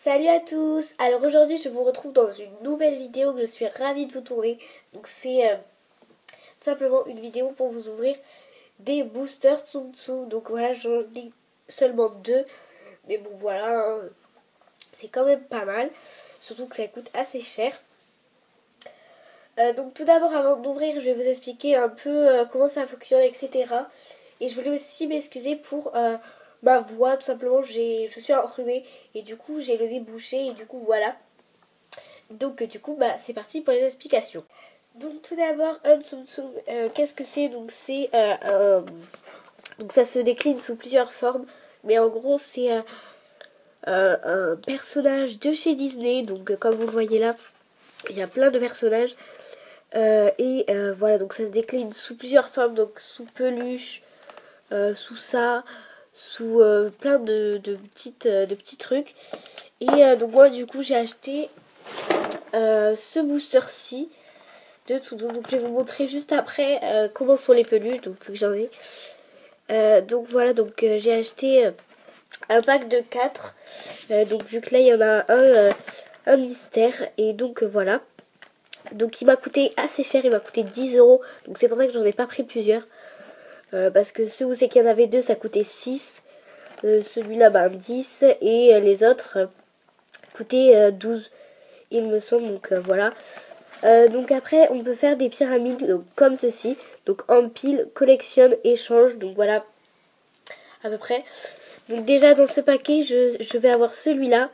Salut à tous. Alors aujourd'hui je vous retrouve dans une nouvelle vidéo que je suis ravie de vous tourner. Donc c'est tout simplement une vidéo pour vous ouvrir des boosters Tsum Tsum. Donc voilà, j'en ai seulement deux. Mais bon voilà, hein, c'est quand même pas mal. Surtout que ça coûte assez cher. Donc tout d'abord, avant d'ouvrir, je vais vous expliquer un peu comment ça fonctionne, etc. Et je voulais aussi m'excuser pour ma voix, tout simplement. Je suis enrhumée et du coup j'ai le nez bouché et du coup voilà. Donc du coup c'est parti pour les explications. Donc tout d'abord un Tsum Tsum, qu'est-ce que c'est? Donc c'est donc ça se décline sous plusieurs formes, mais en gros c'est un personnage de chez Disney. Donc comme vous le voyez là, il y a plein de personnages. Voilà, donc ça se décline sous plusieurs formes, donc sous peluche, sous ça, sous plein de petits trucs. Donc moi du coup j'ai acheté ce booster-ci de tout. Donc je vais vous montrer juste après comment sont les peluches, donc vu que j'en ai. Donc voilà, donc j'ai acheté un pack de 4. Donc vu que là il y en a un mystère, et donc voilà. Donc il m'a coûté assez cher, il m'a coûté 10 €. Donc c'est pour ça que j'en ai pas pris plusieurs. Parce que ceux où c'est qu'il y en avait deux, ça coûtait 6. Celui-là, 10. Et les autres coûtaient 12, il me semble. Donc voilà. Donc après, on peut faire des pyramides donc, comme ceci. Donc empile, collectionne, échange. Donc voilà, à peu près. Donc déjà dans ce paquet, je vais avoir celui-là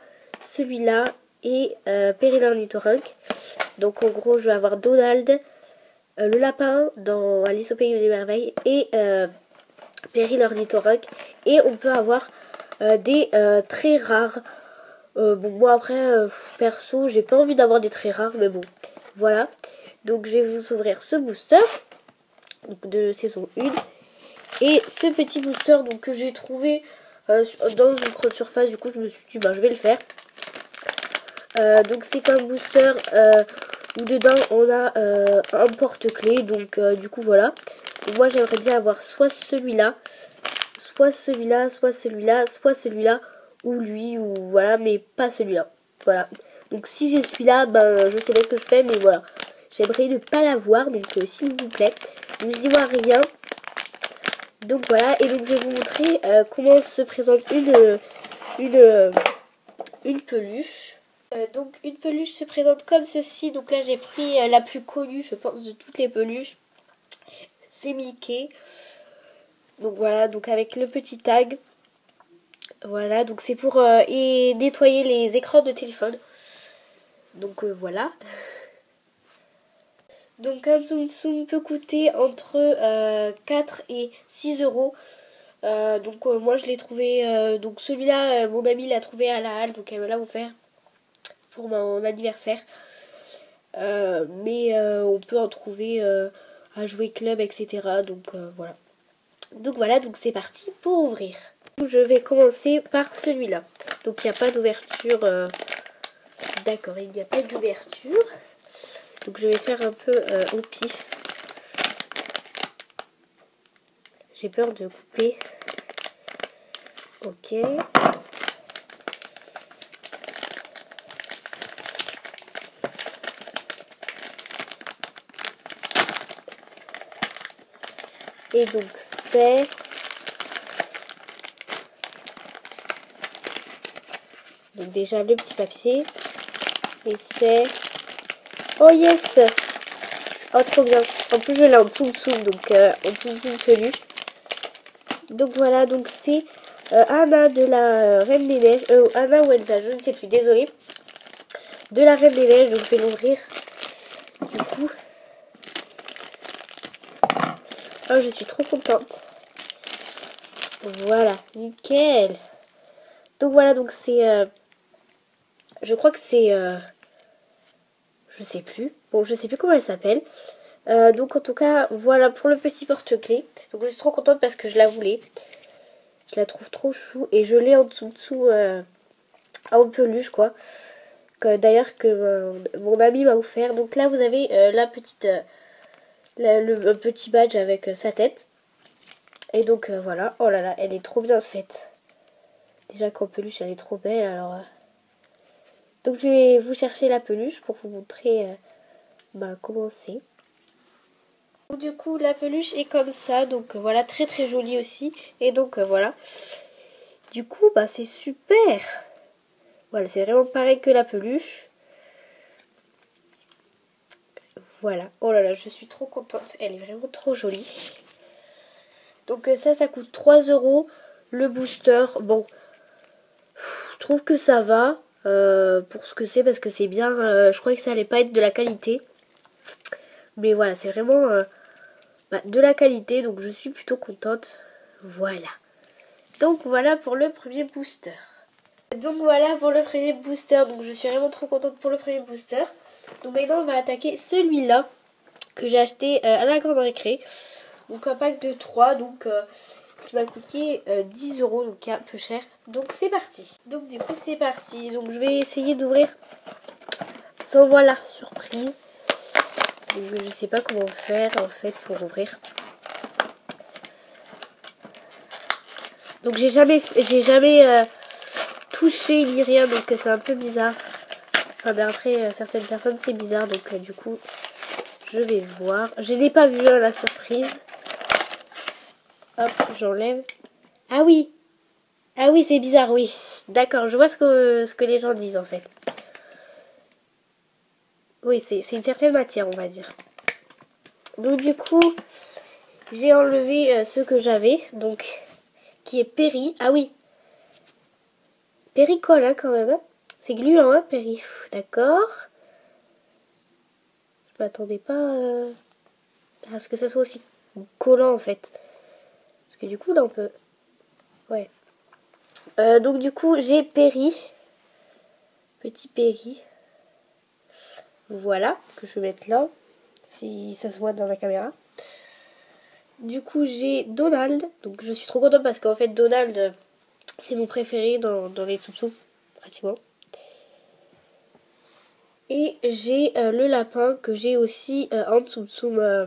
et Perrine Ornithorynque. Donc en gros, je vais avoir Donald, le lapin dans Alice au Pays des Merveilles et Perrine Ornithorynque. Et on peut avoir des très rares. Bon, moi après, perso, j'ai pas envie d'avoir des très rares, mais bon, voilà. Donc je vais vous ouvrir ce booster donc, de saison 1. Et ce petit booster donc, que j'ai trouvé dans une grande surface. Du coup, je me suis dit, je vais le faire. Donc c'est un booster où dedans on a un porte-clés. Donc du coup voilà. Donc, moi j'aimerais bien avoir soit celui-là, soit celui-là, soit celui-là, soit celui-là, ou lui, ou voilà, mais pas celui-là. Voilà. Donc si j'ai celui-là, je sais pas ce que je fais, mais voilà. J'aimerais ne pas l'avoir, donc s'il vous plaît, ne me dis-moi rien. Donc voilà, et donc je vais vous montrer comment se présente une peluche. Donc une peluche se présente comme ceci. Donc là j'ai pris la plus connue je pense de toutes les peluches. C'est Mickey. Donc voilà, donc avec le petit tag. Voilà, donc c'est pour nettoyer les écrans de téléphone. Donc voilà. Donc un Tsum Tsum peut coûter entre 4 et 6 €. Donc moi je l'ai trouvé, donc celui-là mon ami l'a trouvé à la halle, donc elle me l'a offert pour mon anniversaire. Mais on peut en trouver à jouer club, etc. Donc voilà. Donc voilà, donc c'est parti pour ouvrir. Je vais commencer par celui-là. Donc il n'y a pas d'ouverture. D'accord, il n'y a pas d'ouverture. Donc je vais faire un peu au pif. J'ai peur de couper. Ok. Et donc c'est donc déjà le petit papier. Et c'est... Oh yes! Oh trop bien. En plus je l'ai en Tsum Tsum, donc en Tsum Tsum peluche. Donc voilà, donc c'est Anna de la Reine des Neiges. Anna ou Elsa, je ne sais plus, désolée. De la Reine des Neiges, donc je vais l'ouvrir. Du coup... Oh, je suis trop contente. Voilà, nickel. Donc voilà, donc c'est... je crois que c'est... je sais plus. Bon, je sais plus comment elle s'appelle. Donc en tout cas, voilà pour le petit porte-clés. Donc je suis trop contente parce que je la voulais. Je la trouve trop chou. Et je l'ai en dessous en peluche quoi. D'ailleurs que mon ami m'a offert. Donc là vous avez la petite... le petit badge avec sa tête. Et donc voilà. Oh là là, elle est trop bien faite. Déjà qu'en peluche elle est trop belle. Alors Donc je vais vous chercher la peluche pour vous montrer comment c'est. Du coup la peluche est comme ça, donc voilà, très très jolie aussi. Et donc voilà. Du coup c'est super. Voilà, c'est vraiment pareil que la peluche. Voilà, oh là là, je suis trop contente, elle est vraiment trop jolie. Donc ça coûte 3 € le booster. Bon, je trouve que ça va pour ce que c'est, parce que c'est bien, je croyais que ça allait pas être de la qualité. Mais voilà, c'est vraiment de la qualité, donc je suis plutôt contente. Voilà. Donc voilà pour le premier booster. Donc voilà pour le premier booster, donc je suis vraiment trop contente pour le premier booster. Donc maintenant on va attaquer celui-là que j'ai acheté à la grande récré. Donc un pack de 3, donc qui m'a coûté 10 €, donc un peu cher. Donc c'est parti. Donc du coup c'est parti. Donc je vais essayer d'ouvrir sans voir la surprise. Donc, je sais pas comment faire en fait pour ouvrir. Donc j'ai jamais touché ni rien, donc c'est un peu bizarre. Enfin d'après certaines personnes c'est bizarre, donc du coup je vais voir. Je n'ai pas vu la surprise. Hop, j'enlève. Ah oui. Ah oui, c'est bizarre, oui. D'accord, je vois ce que les gens disent en fait. Oui, c'est une certaine matière, on va dire. Donc du coup, j'ai enlevé ce que j'avais, donc qui est Péri. Ah oui, Péricole hein, quand même. Hein. C'est gluant, hein, Péri. D'accord. Je m'attendais pas à ce que ça soit aussi collant en fait. Parce que du coup, là on peut... Ouais. Donc du coup, j'ai Péri. Petit Péri. Voilà, que je vais mettre là. Si ça se voit dans la caméra. Du coup, j'ai Donald. Donc, je suis trop contente parce qu'en fait, Donald, c'est mon préféré dans les Tsum Tsum, pratiquement. Et j'ai le lapin que j'ai aussi en Tsum Tsum,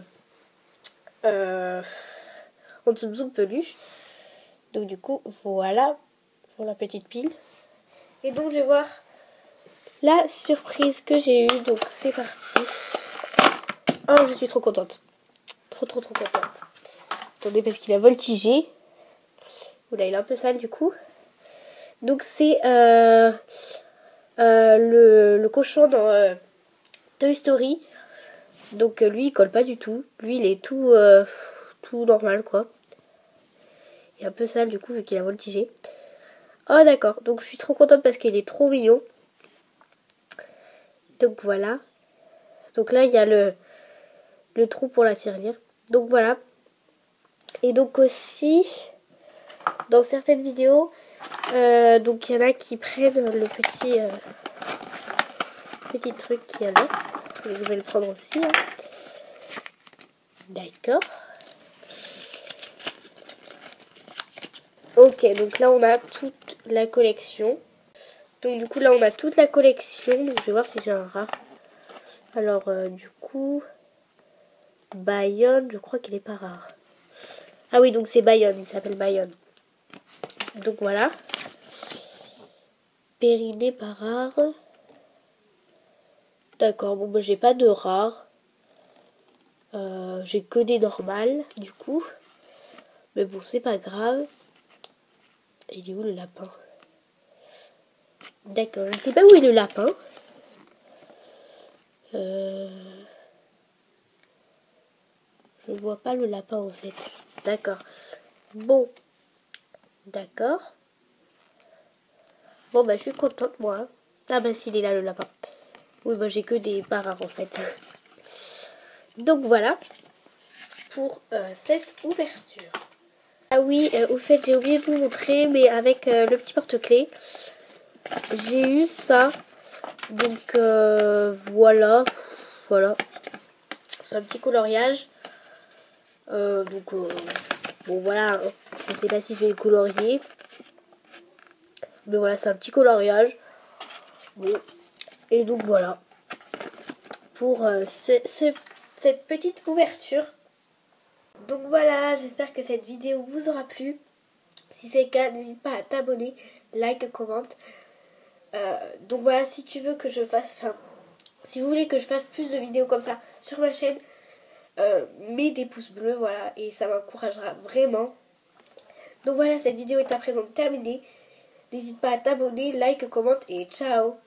en Tsum Tsum peluche. Donc, du coup, voilà pour la petite pile. Et donc, je vais voir la surprise que j'ai eue. Donc, c'est parti. Oh, je suis trop contente. Trop contente. Attendez, parce qu'il a voltigé. Oula, il est un peu sale du coup. Donc c'est le cochon dans Toy Story. Donc lui il colle pas du tout. Lui il est tout normal quoi. Il est un peu sale du coup vu qu'il a voltigé. Oh d'accord, donc je suis trop contente parce qu'il est trop mignon. Donc voilà. Donc là il y a le trou pour la tirelire. Donc voilà. Et donc aussi dans certaines vidéos, donc il y en a qui prennent le petit truc qu'il y a là. Je vais le prendre aussi. Hein. D'accord. Ok, donc là on a toute la collection. Donc du coup là on a toute la collection. Donc je vais voir si j'ai un rare. Alors du coup, Bayonne, je crois qu'il est pas rare. Ah oui, donc c'est Bayonne, il s'appelle Bayonne. Donc voilà. Périnée pas rare. D'accord, bon j'ai pas de rare. J'ai que des normales du coup. Mais bon c'est pas grave. Il est où le lapin? D'accord, je ne sais pas où est le lapin. Je vois pas le lapin en fait. D'accord. Bon. D'accord. Bon bah je suis contente moi. Hein. Ah bah s'il est là le lapin. Oui bah j'ai que des pas rares en fait. Donc voilà. Pour cette ouverture. Ah oui, au fait j'ai oublié de vous montrer. Mais avec le petit porte-clés. J'ai eu ça. Donc voilà. Voilà. C'est un petit coloriage. Bon voilà, je ne sais pas si je vais le colorier. Mais voilà, c'est un petit coloriage. Bon. Et donc voilà. Pour cette petite ouverture. Donc voilà, j'espère que cette vidéo vous aura plu. Si c'est le cas, n'hésite pas à t'abonner, like, commente. Donc voilà, si tu veux que je fasse, enfin, si vous voulez que je fasse plus de vidéos comme ça sur ma chaîne, mets des pouces bleus, voilà, et ça m'encouragera vraiment. Donc voilà, cette vidéo est à présent terminée. N'hésite pas à t'abonner, like, commente et ciao!